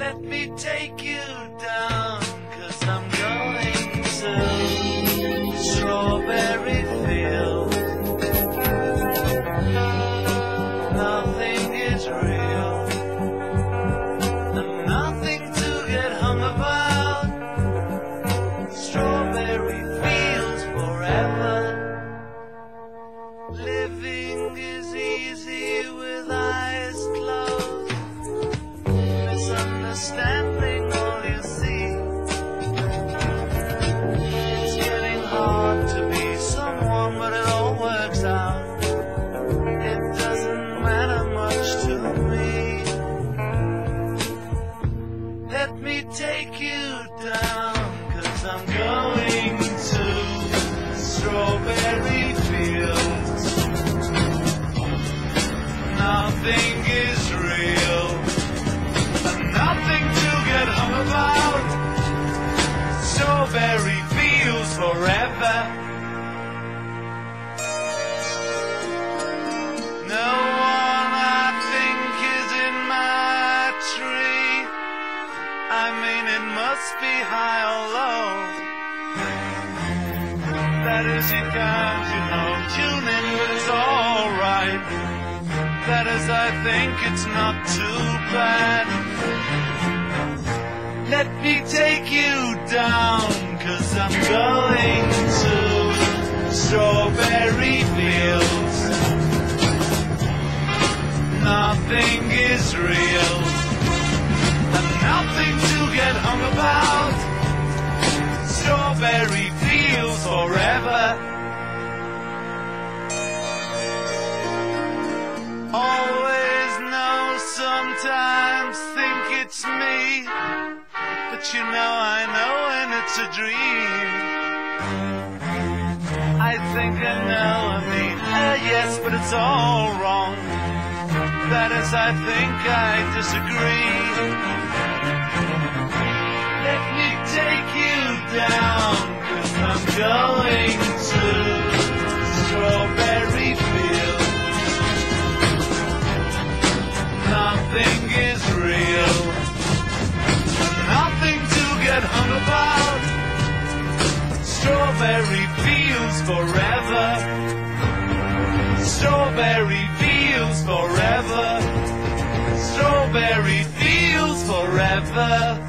Let me take you down, 'cause I'm going to strawberry fields. Nothing is real, and nothing to get hung about. Strawberry fields forever. Living is easy with eyes closed. Misunderstanding all you see. It's getting hard to be someone, but it all works out. It doesn't matter much to me. Let me take you down, 'cause I'm going to strawberry fields. Nothing is real, and nothing to get hung about. Strawberry fields forever. No one I think is in my tree. I mean, it must be high or low. That is, you can't, tune in, but it's alright. That is, I think it's not too bad. Let me take you down, 'cause I'm going to strawberry fields. Nothing is real, and nothing to get hung about. Strawberry fields forever. Always know, sometimes think it's me, but I know when it's a dream. I think I know, yes, but it's all wrong. That is, I think I disagree. Let me take you down, 'cause I'm going to strawberry fields. Nothing is real, nothing to get hung about. Strawberry fields forever. Strawberry fields forever. Strawberry fields forever.